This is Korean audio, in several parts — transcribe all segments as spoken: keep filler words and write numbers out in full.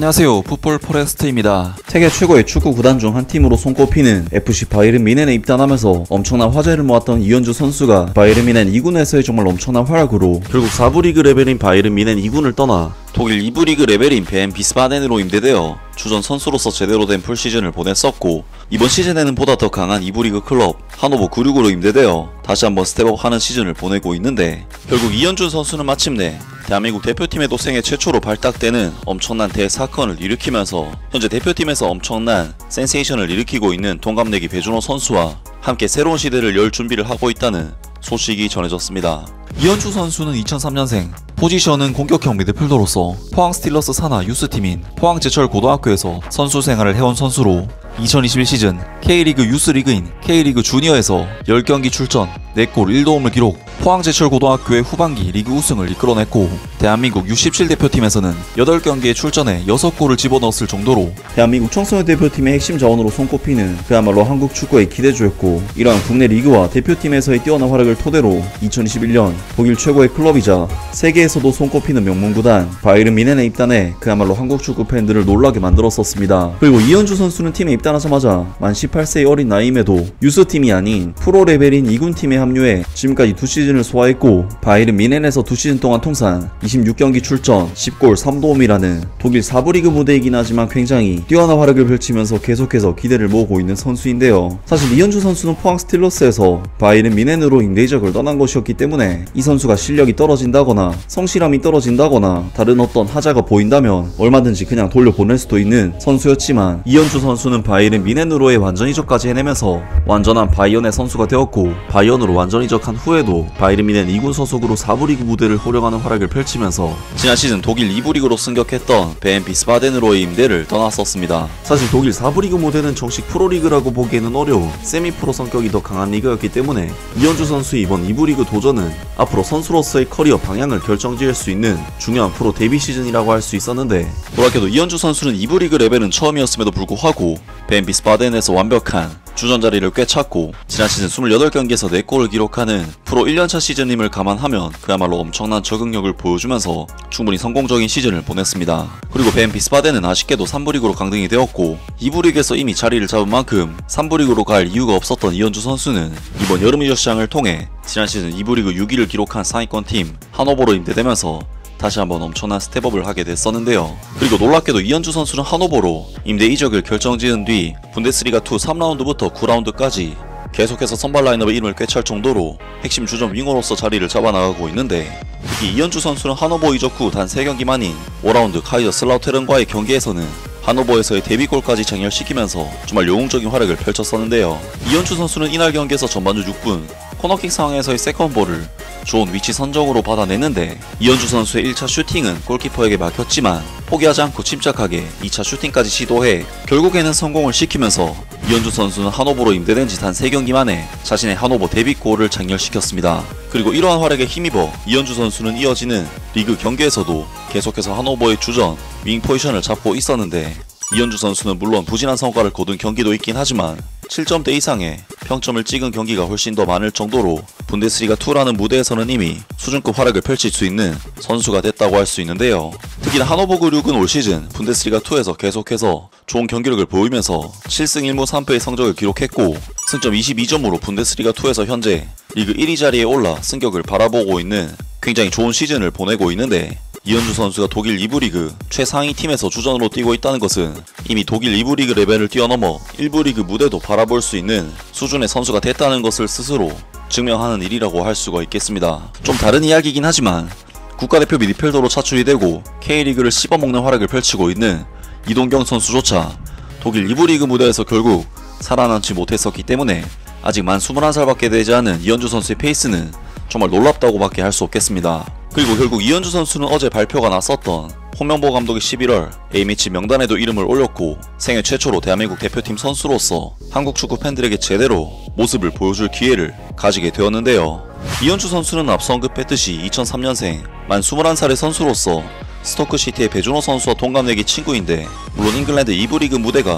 안녕하세요, 풋볼 포레스트입니다. 세계 최고의 축구 구단 중 한 팀으로 손꼽히는 에프씨 바이에른 뮌헨에 입단하면서 엄청난 화제를 모았던 이현주 선수가 바이에른 뮌헨 이 군에서의 정말 엄청난 활약으로 결국 사 부 리그 레벨인 바이에른 뮌헨 이 군을 떠나 독일 이 부 리그 레벨인 베엔 비스바덴으로 임대되어 주전 선수로서 제대로 된 풀시즌을 보냈었고, 이번 시즌에는 보다 더 강한 이 부 리그 클럽 하노버 구십육으로 임대되어 다시 한번 스텝업하는 시즌을 보내고 있는데, 결국 이현준 선수는 마침내 대한민국 대표팀에도 생애 최초로 발탁되는 엄청난 대사건을 일으키면서 현재 대표팀에서 엄청난 센세이션을 일으키고 있는 동갑내기 배준호 선수와 함께 새로운 시대를 열 준비를 하고 있다는 소식이 전해졌습니다. 이현주 선수는 이천삼 년생, 포지션은 공격형 미드필더로서 포항 스틸러스 산하 유스팀인 포항제철 고등학교에서 선수 생활을 해온 선수로 이천이십일 시즌 K리그 유스리그인 K리그 주니어에서 십 경기 출전, 네 골 일 도움을 기록, 포항제철 고등학교의 후반기 리그 우승을 이끌어냈고, 대한민국 유 십칠 대표팀에서는 여덟 경기에 출전해 여섯 골을 집어넣었을 정도로 대한민국 청소년 대표팀의 핵심 자원으로 손꼽히는 그야말로 한국 축구의 기대주였고, 이러한 국내 리그와 대표팀에서의 뛰어난 활약을 토대로 이천이십일 년 독일 최고의 클럽이자 세계에서도 손꼽히는 명문구단 바이에른 뮌헨에 입단해 그야말로 한국 축구 팬들을 놀라게 만들었었습니다. 그리고 이현주 선수는 팀에 입단하자마자 만 십팔 세의 어린 나이임에도 유스팀이 아닌 프로 레벨인 이 군 팀에 합류해 지금까지 두 시즌을 소화했고, 바이에른 뮌헨에서 두 시즌 동안 통산 이십육 경기 출전, 십 골 삼 도움이라는 독일 사 부 리그 무대이긴 하지만 굉장히 뛰어난 활약을 펼치면서 계속해서 기대를 모으고 있는 선수인데요. 사실 이현주 선수는 포항 스틸러스에서 바이에른 뮌헨으로 임대 이적을 떠난 것이었기 때문에 이 선수가 실력이 떨어진다거나 성실함이 떨어진다거나 다른 어떤 하자가 보인다면 얼마든지 그냥 돌려보낼 수도 있는 선수였지만, 이현주 선수는 바이에른 뮌헨으로의 완전 이적까지 해내면서 완전한 바이언의 선수가 되었고, 바이언으로 완전 이적한 후에도 바이에른 뮌헨 이 군 소속으로 사 부 리그 무대를 호령하는 활약을 펼치면서 지난 시즌 독일 이 부 리그로 승격했던 베엔 비스바덴으로의 임대를 떠났었습니다. 사실 독일 사 부 리그 무대는 정식 프로리그라고 보기에는 어려운 세미 프로 성격이 더 강한 리그였기 때문에 이현주 선수의 이번 이 부 리그 도전은 앞으로 선수로서의 커리어 방향을 결정지을 수 있는 중요한 프로 데뷔 시즌이라고 할 수 있었는데, 놀랍게도 이현주 선수는 이 부 리그 레벨은 처음이었음에도 불구하고 베엔 비스바덴에서 완벽한 주전 자리를 꿰찼고, 지난 시즌 이십팔 경기에서 네 골을 기록하는 프로 일 년차 시즌임을 감안하면 그야말로 엄청난 적응력을 보여주면서 충분히 성공적인 시즌을 보냈습니다. 그리고 베엔 비스바덴은 아쉽게도 삼 부 리그로 강등이 되었고, 이 부 리그에서 이미 자리를 잡은 만큼 삼 부 리그로 갈 이유가 없었던 이현주 선수는 이번 여름 이적 시장을 통해 지난 시즌 이 부 리그 육 위를 기록한 상위권 팀 하노버로 임대되면서 다시 한번 엄청난 스텝업을 하게 됐었는데요. 그리고 놀랍게도 이현주 선수는 하노버로 임대 이적을 결정지은 뒤 분데스리가 이 삼 라운드부터 구 라운드까지 계속해서 선발 라인업의 이름을 꿰찰 정도로 핵심 주전 윙어로서 자리를 잡아나가고 있는데, 특히 이현주 선수는 하노버 이적 후 단 세 경기 만인 오 라운드 카이저 슬라우테른과의 경기에서는 하노버에서의 데뷔골까지 장렬시키면서 정말 영웅적인 활약을 펼쳤었는데요. 이현주 선수는 이날 경기에서 전반전 육 분 코너킥 상황에서의 세컨볼을 좋은 위치 선정으로 받아냈는데, 이현주 선수의 일 차 슈팅은 골키퍼에게 막혔지만 포기하지 않고 침착하게 이 차 슈팅까지 시도해 결국에는 성공을 시키면서 이현주 선수는 하노버로 임대된 지 단 세 경기 만에 자신의 하노버 데뷔골을 장렬시켰습니다. 그리고 이러한 활약에 힘입어 이현주 선수는 이어지는 리그 경기에서도 계속해서 하노버의 주전 윙 포지션을 잡고 있었는데, 이현주 선수는 물론 부진한 성과를 거둔 경기도 있긴 하지만 칠 점대 이상의 평점을 찍은 경기가 훨씬 더 많을 정도로 분데스리가 이라는 무대에서는 이미 수준급 활약을 펼칠 수 있는 선수가 됐다고 할 수 있는데요. 특히나 하노버 구십육은 올 시즌 분데스리가 이에서 계속해서 좋은 경기력을 보이면서 칠 승 일 무 삼 패의 성적을 기록했고, 승점 이십이 점으로 분데스리가 이에서 현재 리그 일 위 자리에 올라 승격을 바라보고 있는 굉장히 좋은 시즌을 보내고 있는데, 이현주 선수가 독일 이 부 리그 최상위 팀에서 주전으로 뛰고 있다는 것은 이미 독일 이 부 리그 레벨을 뛰어넘어 일 부 리그 무대도 바라볼 수 있는 수준의 선수가 됐다는 것을 스스로 증명하는 일이라고 할 수가 있겠습니다. 좀 다른 이야기이긴 하지만 국가대표 미드필더로 차출이 되고 K리그를 씹어먹는 활약을 펼치고 있는 이동경 선수조차 독일 이 부 리그 무대에서 결국 살아남지 못했었기 때문에 아직 만 스물한 살밖에 되지 않은 이현주 선수의 페이스는 정말 놀랍다고 밖에 할 수 없겠습니다. 그리고 결국 이현주 선수는 어제 발표가 났었던 홍명보 감독이 십일월 A매치 명단에도 이름을 올렸고, 생애 최초로 대한민국 대표팀 선수로서 한국 축구 팬들에게 제대로 모습을 보여줄 기회를 가지게 되었는데요. 이현주 선수는 앞서 언급했듯이 이천삼 년생 만 스물한 살의 선수로서 스토크시티의 배준호 선수와 동갑내기 친구인데, 물론 잉글랜드 이 부 리그 무대가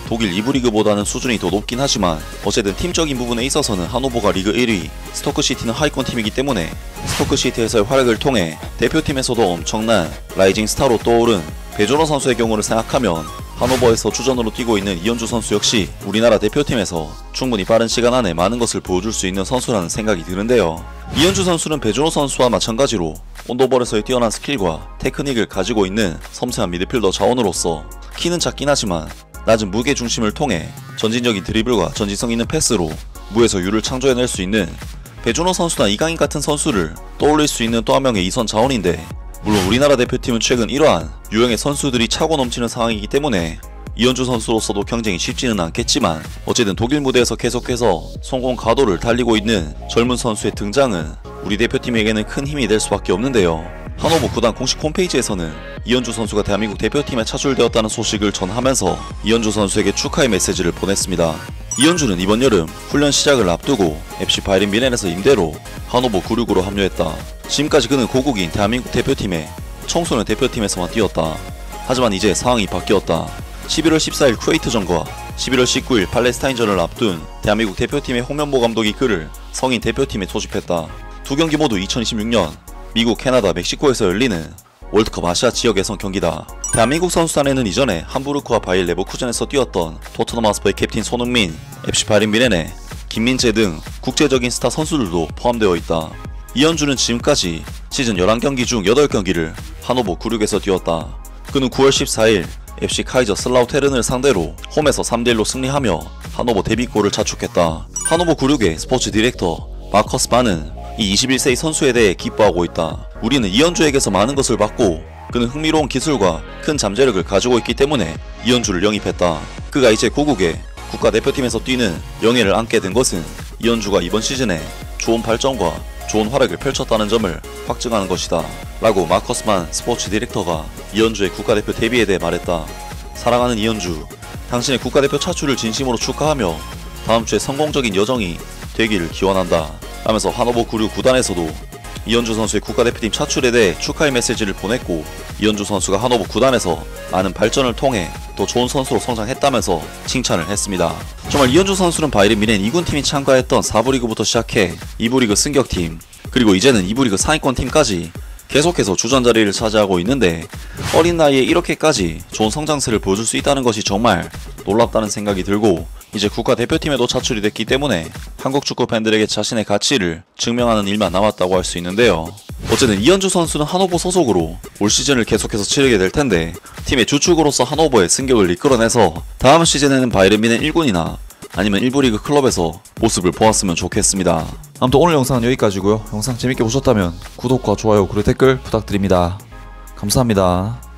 독일 이 부 리그보다는 수준이 더 높긴 하지만 어쨌든 팀적인 부분에 있어서는 하노버가 리그 일 위, 스토크시티는 하위권 팀이기 때문에 스토크시티에서의 활약을 통해 대표팀에서도 엄청난 라이징 스타로 떠오른 베조너 선수의 경우를 생각하면 하노버에서 주전으로 뛰고 있는 이현주 선수 역시 우리나라 대표팀에서 충분히 빠른 시간 안에 많은 것을 보여줄 수 있는 선수라는 생각이 드는데요. 이현주 선수는 베조너 선수와 마찬가지로 온도볼에서의 뛰어난 스킬과 테크닉을 가지고 있는 섬세한 미드필더 자원으로서 키는 작긴 하지만 낮은 무게 중심을 통해 전진적인 드리블과 전지성 있는 패스로 무에서 유를 창조해낼 수 있는 베조너 선수나 이강인 같은 선수를 떠올릴 수 있는 또 한 명의 이선 자원인데, 물론 우리나라 대표팀은 최근 이러한 유형의 선수들이 차고 넘치는 상황이기 때문에 이현주 선수로서도 경쟁이 쉽지는 않겠지만 어쨌든 독일 무대에서 계속해서 성공 가도를 달리고 있는 젊은 선수의 등장은 우리 대표팀에게는 큰 힘이 될 수밖에 없는데요. 하노버 구단 공식 홈페이지에서는 이현주 선수가 대한민국 대표팀에 차출되었다는 소식을 전하면서 이현주 선수에게 축하의 메시지를 보냈습니다. 이현주는 이번 여름 훈련 시작을 앞두고 에프씨 바이에른 뮌헨에서 임대로 하노버 구십육으로 합류했다. 지금까지 그는 고국인 대한민국 대표팀에 청소년 대표팀에서만 뛰었다. 하지만 이제 상황이 바뀌었다. 십일월 십사일 쿠웨이트전과 십일월 십구일 팔레스타인전을 앞둔 대한민국 대표팀의 홍명보 감독이 그를 성인 대표팀에 소집했다. 두 경기 모두 이천이십육년 미국, 캐나다, 멕시코에서 열리는 월드컵 아시아 지역 예선 경기다. 대한민국 선수단에는 이전에 함부르크와 바이엘 레버쿠젠에서 뛰었던 토트넘 하스퍼의 캡틴 손흥민, 에프씨 바이에른 뮌헨의 김민재 등 국제적인 스타 선수들도 포함되어 있다. 이현주는 지금까지 시즌 열한 경기 중 여덟 경기를 하노버 구십육에서 뛰었다. 그는 구월 십사일 에프씨 카이저 슬라우테른을 상대로 홈에서 삼 대 일로 승리하며 하노버 데뷔골을 자축했다. 하노버 구십육의 스포츠 디렉터 마커스 바는 이 이십일세의 선수에 대해 기뻐하고 있다. 우리는 이현주에게서 많은 것을 받고 그는 흥미로운 기술과 큰 잠재력을 가지고 있기 때문에 이현주를 영입했다. 그가 이제 고국의 국가대표팀에서 뛰는 영예를 안게 된 것은 이현주가 이번 시즌에 좋은 발전과 좋은 활약을 펼쳤다는 점을 확증하는 것이다 라고 마커스만 스포츠 디렉터가 이현주의 국가대표 데뷔에 대해 말했다. 사랑하는 이현주, 당신의 국가대표 차출을 진심으로 축하하며 다음주에 성공적인 여정이 되기를 기원한다 하면서 하노버 구십육 구단에서도 이현주 선수의 국가대표팀 차출에 대해 축하의 메시지를 보냈고, 이현주 선수가 하노버 구단에서 많은 발전을 통해 더 좋은 선수로 성장했다면서 칭찬을 했습니다. 정말 이현주 선수는 바이에른 뮌헨 이 군팀이 참가했던 사 부 리그부터 시작해 이 부 리그 승격팀, 그리고 이제는 이 부 리그 상위권 팀까지 계속해서 주전 자리를 차지하고 있는데, 어린 나이에 이렇게까지 좋은 성장세를 보여줄 수 있다는 것이 정말 놀랍다는 생각이 들고, 이제 국가대표팀에도 차출이 됐기 때문에 한국 축구 팬들에게 자신의 가치를 증명하는 일만 남았다고 할 수 있는데요. 어쨌든 이현주 선수는 하노버 소속으로 올 시즌을 계속해서 치르게 될 텐데, 팀의 주축으로서 하노버의 승격을 이끌어내서 다음 시즌에는 바이에른 뮌헨 일 군이나 아니면 일 부 리그 클럽에서 모습을 보았으면 좋겠습니다. 아무튼 오늘 영상은 여기까지고요. 영상 재밌게 보셨다면 구독과 좋아요 그리고 댓글 부탁드립니다. 감사합니다.